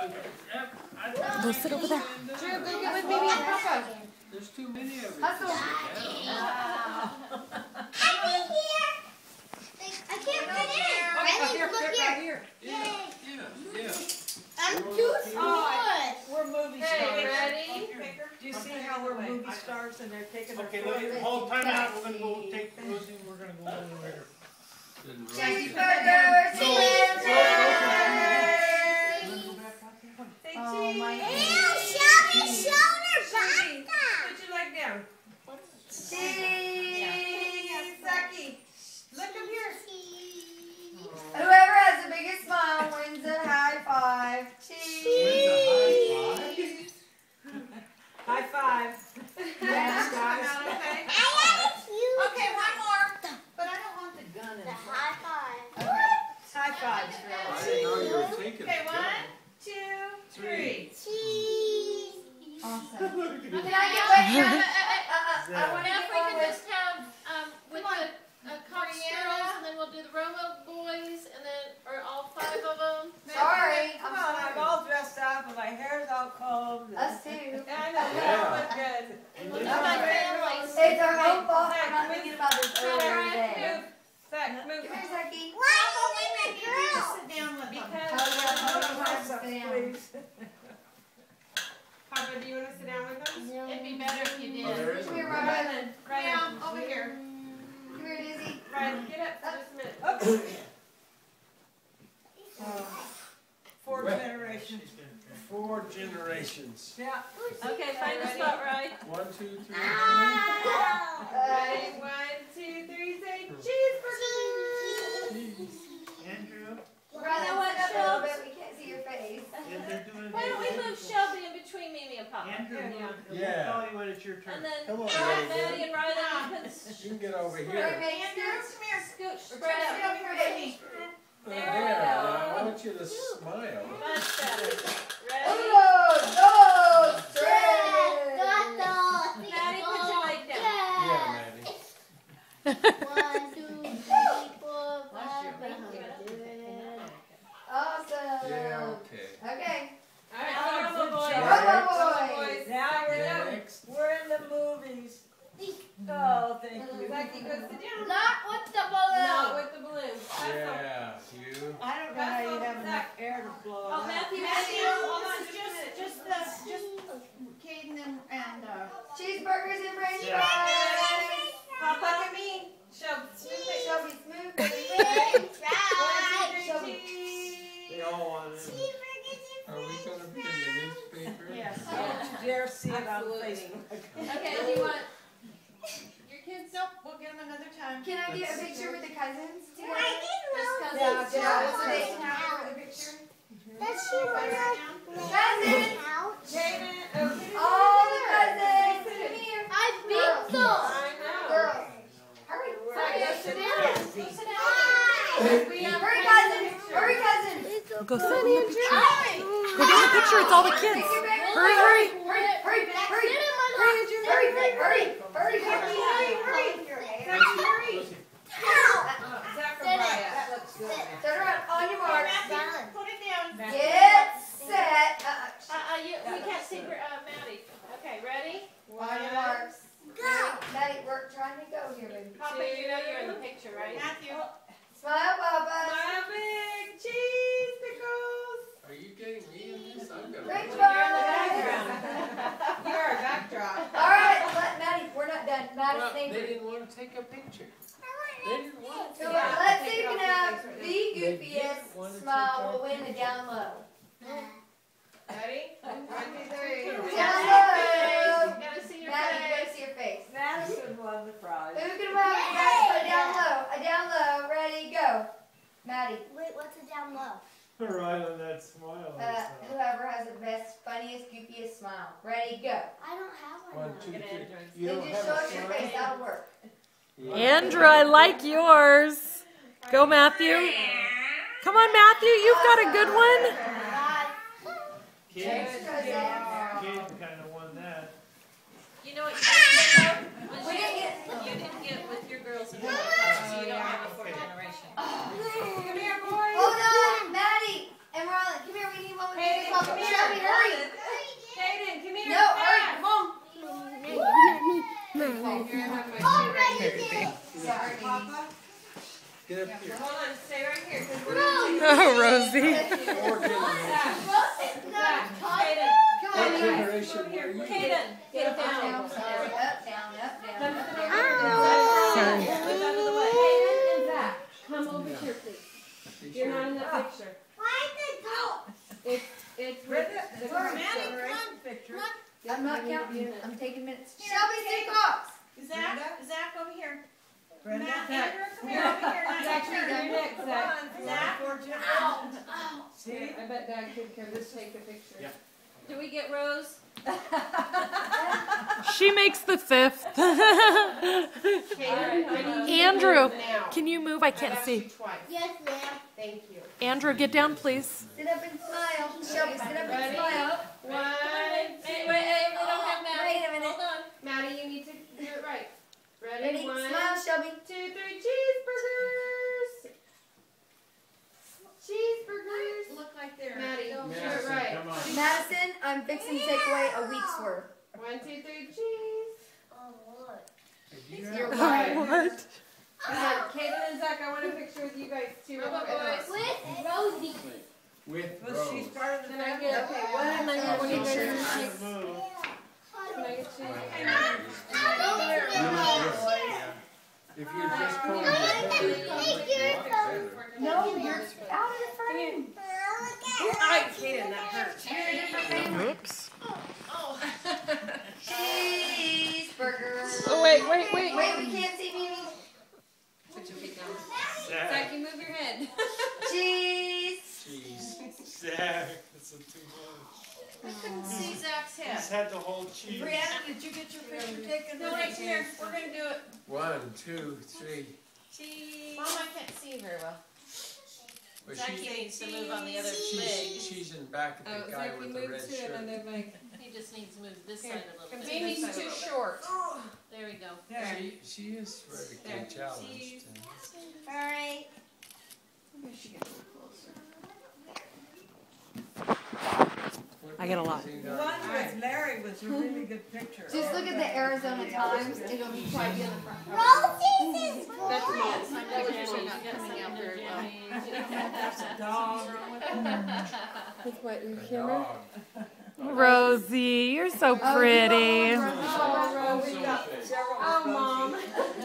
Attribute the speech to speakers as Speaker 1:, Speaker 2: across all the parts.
Speaker 1: Go sit over there.
Speaker 2: Drew, go get with Mimi and Papa.
Speaker 3: There's too many of you.
Speaker 2: Hustle.
Speaker 4: I'm in here. I can't fit in. Ready? Look here.
Speaker 3: Yeah.
Speaker 4: I'm too small.
Speaker 2: We're movie
Speaker 5: Okay,
Speaker 2: stars.
Speaker 5: ready?
Speaker 2: Do you see how we're movie stars and they're taking their
Speaker 6: Okay,
Speaker 2: photos?
Speaker 6: hold time out. We're gonna go take Rosie. We're gonna go over there.
Speaker 4: Cheeseburger.
Speaker 2: Oh my God.
Speaker 4: Ew, Shelby, shoulder, basta.
Speaker 5: Put your leg down.
Speaker 2: Cheese. Sucky. Look up here.
Speaker 7: Whoever has the biggest smile wins a high five. Cheese.
Speaker 2: High five. Yes, guys.
Speaker 5: Okay.
Speaker 4: Okay, one more.
Speaker 2: But I don't want the gun in
Speaker 4: The
Speaker 2: it.
Speaker 4: high five.
Speaker 2: High five.
Speaker 3: I didn't know you were taking
Speaker 5: Okay,
Speaker 3: it.
Speaker 5: 1, 2, 3.
Speaker 4: Cheese.
Speaker 7: Awesome.
Speaker 4: Can I get what?
Speaker 7: I want
Speaker 5: Now
Speaker 7: to
Speaker 5: if we
Speaker 7: go
Speaker 5: could
Speaker 7: with.
Speaker 5: just have, with the Cox girls, and then we'll do the Romo boys, and then, or all 5 of them.
Speaker 7: Sorry,
Speaker 2: Come
Speaker 7: I'm
Speaker 2: on, I'm
Speaker 7: sorry.
Speaker 2: all dressed up and my hair's all combed.
Speaker 7: Us too.
Speaker 2: I know,
Speaker 3: Yeah.
Speaker 2: that look good.
Speaker 5: And we'll do my family.
Speaker 7: It's our own fault for not thinking about this earlier today.
Speaker 2: Move. Zach, move.
Speaker 7: Come here, Zachy.
Speaker 4: Why only my girl?
Speaker 2: Sit down with them.
Speaker 7: Hold on,
Speaker 2: Please.
Speaker 5: Papa, do you want to sit down with us?
Speaker 4: It'd
Speaker 5: be better if you
Speaker 3: Oh, there is
Speaker 7: Come here,
Speaker 3: a-
Speaker 7: Ryan.
Speaker 5: Ryan, over here.
Speaker 7: Come here, Dizzy.
Speaker 5: Ryan, get up for just a minute.
Speaker 2: Fourth generation.
Speaker 3: 4 generations.
Speaker 2: Yeah.
Speaker 5: Okay, find the spot, right?
Speaker 3: 1, 2, 3.
Speaker 5: Ready? 1, 2, 3, say cheeseburger.
Speaker 6: Andrew,
Speaker 7: Ryan,
Speaker 5: know what,
Speaker 7: sit up a little
Speaker 5: Shelby?
Speaker 7: bit. We can't see your face.
Speaker 6: if they're doing
Speaker 5: Why don't we move Shelby in between Mimi and Papa?
Speaker 6: Andrew,
Speaker 3: Yeah.
Speaker 6: we'll call you when it's your turn.
Speaker 5: And then
Speaker 3: Come on,
Speaker 5: Maddie and Riley, you can
Speaker 3: You can get over
Speaker 7: All right,
Speaker 3: here.
Speaker 7: Maddie,
Speaker 5: scoot spread out.
Speaker 3: There, I want you to smile.
Speaker 5: Much better. Ready?
Speaker 7: Oh, go straight.
Speaker 5: Maddie, put your leg down.
Speaker 3: Yeah, Maddie.
Speaker 4: 1, 2, 3, 4, 5.
Speaker 7: Awesome.
Speaker 3: Yeah, okay.
Speaker 7: Okay.
Speaker 5: All right, Romo boys.
Speaker 7: Romo boys.
Speaker 2: Now
Speaker 3: Next.
Speaker 2: we're in the movies. Oh, thank you.
Speaker 5: Zachy, go sit down.
Speaker 4: Not with the balloon.
Speaker 5: Not with the balloon.
Speaker 3: Yeah, you.
Speaker 2: I don't know how you have enough air to blow
Speaker 5: Oh,
Speaker 2: out.
Speaker 5: Matthew, hold on just a minute.
Speaker 4: Caden and
Speaker 7: Cheeseburgers and French
Speaker 6: Yeah.
Speaker 7: fries.
Speaker 5: Papa, look at me. Shelby,
Speaker 7: Shelby, smooth, baby.
Speaker 4: French
Speaker 5: One,
Speaker 4: fries.
Speaker 5: two, three, cheese.
Speaker 6: They all want it.
Speaker 3: Are we going to be in the newspaper?
Speaker 2: Yes. Don't you dare see it on
Speaker 5: Absolutely.
Speaker 2: Facebook.
Speaker 5: Okay, do you want your kids?
Speaker 4: Nope, we'll get them another time.
Speaker 7: Can I get a picture with the cousins together?
Speaker 4: I didn't know.
Speaker 7: Just
Speaker 2: Yeah,
Speaker 7: cousins.
Speaker 2: yeah.
Speaker 7: So they can have the picture.
Speaker 4: That's she was
Speaker 7: Cousins.
Speaker 5: Jaden, oh,
Speaker 7: All the cousins. Come here.
Speaker 4: I beat them.
Speaker 5: I know.
Speaker 7: Girls. Hurry.
Speaker 5: Sorry, go sit down. Go sit down.
Speaker 7: Hurry, cousins. Hurry, cousins.
Speaker 1: Go sit in the picture. Go get in the picture. It's all the kids. Hurry, hurry.
Speaker 7: Hurry, hurry, hurry. Hurry, hurry, hurry, hurry.
Speaker 5: Zachariah.
Speaker 2: That looks good.
Speaker 7: Turn around on your mark.
Speaker 5: Put it down.
Speaker 7: Get set.
Speaker 5: We can't see Maddie. Okay, ready?
Speaker 7: On your marks. Maddie, we're trying to go here, baby.
Speaker 5: Papa, you know you're in the picture, right?
Speaker 4: Matthew.
Speaker 7: Smile, Papa.
Speaker 5: My big cheese pickles.
Speaker 3: Are you getting me in this? I'm going
Speaker 7: French
Speaker 3: to.
Speaker 7: fries.
Speaker 5: You're our backdrop.
Speaker 7: All right, Maddie, we're not done.
Speaker 3: Well,
Speaker 7: Maddie's
Speaker 3: they
Speaker 7: neighbor.
Speaker 3: didn't want to take a picture. They didn't want to.
Speaker 7: So
Speaker 5: Yeah,
Speaker 7: let's
Speaker 5: take
Speaker 7: see
Speaker 5: it
Speaker 7: who
Speaker 5: off
Speaker 7: can have
Speaker 5: the
Speaker 7: the
Speaker 5: face
Speaker 3: They
Speaker 7: goofiest
Speaker 3: wanna
Speaker 7: smile
Speaker 3: take
Speaker 7: will win the down low.
Speaker 5: Ready? 1, 2, 3.
Speaker 7: Down low.
Speaker 5: Gotta see your
Speaker 7: Maddie, you
Speaker 5: face.
Speaker 7: gotta see your face.
Speaker 2: Madison won the prize.
Speaker 7: Who can have it, guys? A down low. A down low. Ready, go. Maddie.
Speaker 4: Wait, what's it down low?
Speaker 6: Right on that smile.
Speaker 7: Whoever has the best, funniest, goofiest smile. Ready, go.
Speaker 4: I don't have one.
Speaker 3: 1, 2, 3.
Speaker 5: Androids.
Speaker 3: You
Speaker 7: Then
Speaker 3: don't
Speaker 7: just
Speaker 3: have
Speaker 7: show
Speaker 3: a
Speaker 7: us your
Speaker 3: smile?
Speaker 7: face. That'll work.
Speaker 1: Andrew, I like yours. Go, Matthew. Come on, Matthew. You've got a good one.
Speaker 6: Kids,
Speaker 7: Cousin.
Speaker 6: kids kind of won that.
Speaker 5: You know what you didn't get?
Speaker 7: We didn't get.
Speaker 5: You didn't get with your girls and boys, so you don't have a 4th generation.
Speaker 7: Come here, boys. Hold on, Maddie and Riley. Come here. We need one with
Speaker 5: Hey,
Speaker 7: you. Papa. Shelby, hurry.
Speaker 2: Kaden, come here.
Speaker 7: No, hurry. Come on. Sorry, Papa.
Speaker 3: Get up here.
Speaker 2: Hold on, stay right here.
Speaker 1: Oh, Rosie.
Speaker 3: More generation where you
Speaker 2: Kaden, get down.
Speaker 7: Down, sorry. Up, down, up, down.
Speaker 1: Sorry.
Speaker 2: Move out of the way. Kaden and Zach, come over here, please. You're not in that picture. It's the commemoration picture.
Speaker 7: I'm not counting. I'm taking minutes. Shelby, stay box.
Speaker 2: Zach, over here.
Speaker 3: Brenda,
Speaker 2: Matt, Andrew, come here over here.
Speaker 7: Zach, you're next, Zach.
Speaker 2: Zach.
Speaker 3: see?
Speaker 2: I bet Dad could just take a picture.
Speaker 3: Yeah.
Speaker 5: Do we get Rose?
Speaker 1: She makes the 5th. Andrew, can you move? I can't see.
Speaker 4: Yes, ma'am.
Speaker 2: Thank you.
Speaker 1: Andrew, get down, please.
Speaker 7: Sit up and smile. Shelby, sit up and
Speaker 5: Ready?
Speaker 7: smile.
Speaker 5: One. Wait, we don't have Maddie.
Speaker 7: Wait a minute.
Speaker 5: Hold on.
Speaker 2: Maddie, you need to do it right.
Speaker 7: Ready?
Speaker 2: One,
Speaker 7: Smile, Shelby.
Speaker 2: 2, 3, cheeseburgers. Cheeseburgers.
Speaker 5: Look like they're.
Speaker 2: Maddie, do it
Speaker 3: Madison,
Speaker 2: right.
Speaker 3: come on.
Speaker 7: Madison, I'm fixing to take away a week's worth.
Speaker 2: 1, 2, 3, cheese.
Speaker 7: You're
Speaker 1: Oh,
Speaker 7: right.
Speaker 1: what?
Speaker 2: Kaden and Zach, I want a picture with you guys too.
Speaker 5: Robot boys.
Speaker 4: With Rosie.
Speaker 3: With
Speaker 2: Well,
Speaker 3: Rose.
Speaker 2: she's part of the
Speaker 5: Can I
Speaker 2: family.
Speaker 5: get-
Speaker 2: Okay, what am I going to do?
Speaker 6: Move.
Speaker 2: Can I get you?
Speaker 3: If you're just combing your hair,
Speaker 7: No, you're out of the frame.
Speaker 2: Alright, Kaden, that hurts.
Speaker 7: You're in a different frame.
Speaker 1: Oops.
Speaker 7: Cheeseburger.
Speaker 1: Oh, wait.
Speaker 7: Wait, we can't see Mimi.
Speaker 5: Put your feet down.
Speaker 6: Zach.
Speaker 5: Zach, you move your head.
Speaker 7: Cheese.
Speaker 3: Jeez.
Speaker 6: Zach. That's a too much.
Speaker 5: I couldn't see Zach's
Speaker 6: He's
Speaker 5: head.
Speaker 6: had the whole cheese.
Speaker 2: Brianna, did you get your picture taken?
Speaker 5: No, wait, come here. We're going to do it.
Speaker 3: 1, 2, 3.
Speaker 5: Cheese. Mom, I can't see very well.
Speaker 3: Well,
Speaker 5: Zachy needs to move on the other leg.
Speaker 3: she's in back of the guy with the red shirt.
Speaker 5: He just needs to move this side a little bit.
Speaker 2: Mimi's too short.
Speaker 5: There we go.
Speaker 3: She is vertically challenged.
Speaker 7: Alright.
Speaker 1: I get a lot.
Speaker 2: The one with Larry was a really good picture.
Speaker 7: Just look at the Arizona Times. It'll be quite good in the front.
Speaker 4: Rosie's is
Speaker 5: That's
Speaker 4: full.
Speaker 5: yes. I'm really not coming out very well.
Speaker 2: There's a dog.
Speaker 7: With what, your
Speaker 3: A
Speaker 7: camera?
Speaker 3: dog.
Speaker 1: Rosie, you're so pretty.
Speaker 2: Oh, we got several.
Speaker 5: Oh, Mom.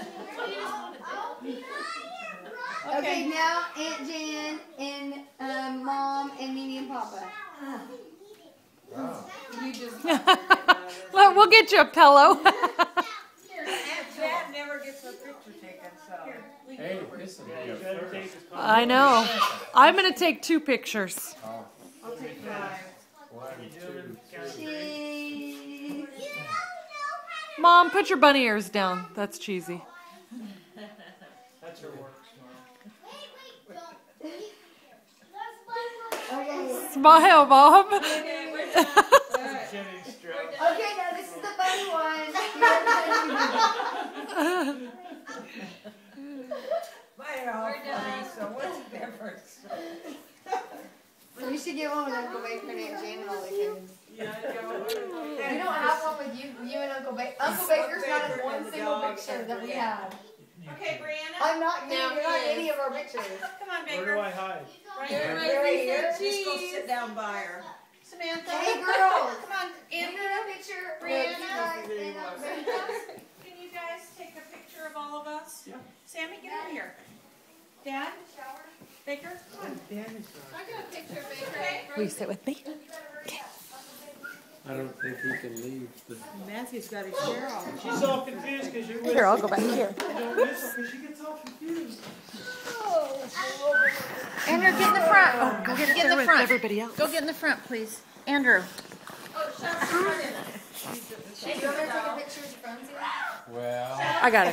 Speaker 7: Okay, now Aunt Jan and Mom and Mimi and Papa.
Speaker 3: Wow.
Speaker 2: You just.
Speaker 1: Well, we'll get you a pillow.
Speaker 2: Aunt Jan never gets a picture taken, so.
Speaker 3: Hey, listen.
Speaker 6: You gotta take this
Speaker 1: I know. I'm going to take 2 pictures.
Speaker 3: Oh,
Speaker 2: I'll take 5.
Speaker 3: 1,
Speaker 6: You do it
Speaker 3: 2,
Speaker 6: in
Speaker 3: 3.
Speaker 7: Cheese.
Speaker 1: Mom, put your bunny ears down. That's cheesy.
Speaker 6: That's her work.
Speaker 7: Okay.
Speaker 1: Smile, Mom.
Speaker 2: Okay, we're done.
Speaker 6: Getting stressed.
Speaker 7: Okay, now this is the funny one.
Speaker 2: Mine are all funny, so what's the difference?
Speaker 7: So we should get one with Uncle Baker and Aunt Jan and all the kids.
Speaker 2: Yeah, I know.
Speaker 7: We don't have one with you and Uncle Baker. Uncle Baker's not in one single picture that we have.
Speaker 2: Okay, Brianna.
Speaker 7: I'm not
Speaker 5: Now
Speaker 7: getting not
Speaker 5: he is.
Speaker 7: any of our pictures.
Speaker 2: Come on,
Speaker 6: Where do
Speaker 2: Baker.
Speaker 6: I hide?
Speaker 5: Right
Speaker 7: Right
Speaker 5: here.
Speaker 2: Just go sit down by her.
Speaker 5: Samantha.
Speaker 7: Hey girls,
Speaker 5: Come on,
Speaker 7: we
Speaker 5: Ann.
Speaker 7: need a picture.
Speaker 5: Brianna.
Speaker 2: Can you guys take a picture of all of us?
Speaker 6: Yeah.
Speaker 2: Sammy, get over here. Dad? Baker? Come on.
Speaker 5: I got a picture of Baker.
Speaker 1: Will you sit with me?
Speaker 3: I don't think he can leave the.
Speaker 2: Matthew's got his hair off.
Speaker 6: She's all confused because you're with
Speaker 1: Here, I'll go back here.
Speaker 6: because she gets all confused.
Speaker 7: Andrew, get in the front.
Speaker 1: Go get
Speaker 7: in
Speaker 1: there
Speaker 7: the
Speaker 1: with
Speaker 7: front.
Speaker 1: everybody else.
Speaker 7: Go get in the front, please. Andrew.
Speaker 5: Oh, shut up.
Speaker 7: Hey, you want me to take a picture with your phone, too?
Speaker 3: Well,
Speaker 1: I got it.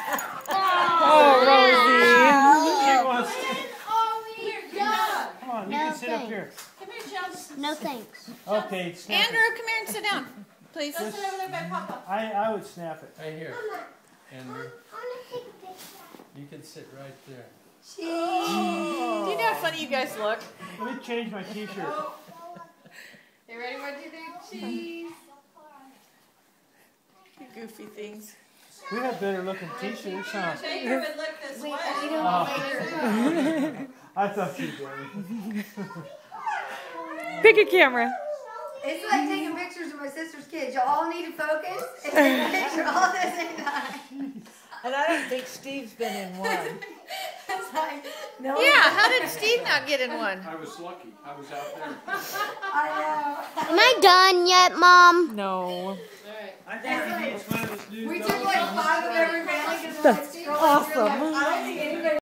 Speaker 1: Oh,
Speaker 6: She wants to.
Speaker 5: Oh, here, yeah.
Speaker 6: Come on, you
Speaker 4: No,
Speaker 6: can sit up
Speaker 4: thanks.
Speaker 6: here.
Speaker 5: Come here, Chels.
Speaker 4: No thanks.
Speaker 6: Okay, snap
Speaker 5: Andrew, come here and sit down. Please. Go sit over there by Papa.
Speaker 6: I would snap it.
Speaker 3: hey here. And
Speaker 4: I want to take a picture.
Speaker 3: you can sit right there.
Speaker 7: Cheese.
Speaker 5: Do you know how funny you guys look?
Speaker 6: Let me change my t-shirt.
Speaker 5: cheese.
Speaker 1: You goofy things.
Speaker 3: We have better looking t-shirts, huh?
Speaker 2: Shaker would look this way.
Speaker 7: We don't later.
Speaker 3: I thought you did.
Speaker 1: Pick a camera.
Speaker 7: It's like taking pictures of my sister's kids. Y'all all need to focus and take a picture all at the same time.
Speaker 8: And I don't think Steve's been in one.
Speaker 7: It's like, no.
Speaker 1: Yeah, how did Steve not get in one?
Speaker 3: I was lucky. I was out there.
Speaker 7: I know.
Speaker 4: Am I done yet, Mom?
Speaker 1: No.
Speaker 3: I think it's one of those new
Speaker 7: We took like 5 of every family because
Speaker 1: That's
Speaker 7: we're like scrolling through,
Speaker 1: awesome.
Speaker 7: like, I don't think anybody